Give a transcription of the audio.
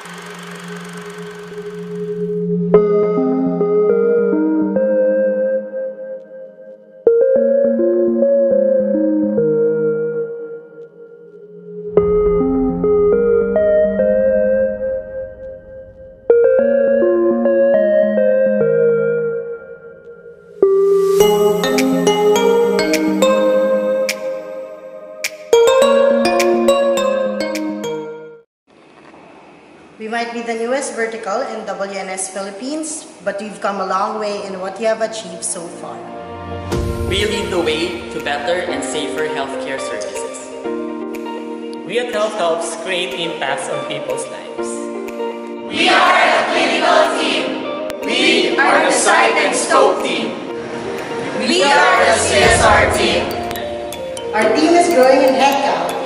We might be the newest vertical in WNS Philippines, but we've come a long way in what we have achieved so far. We lead the way to better and safer healthcare services. We at Health Helps create impacts on people's lives. We are the clinical team. We are the site and scope team. We are the CSR team. Our team is growing in headcount.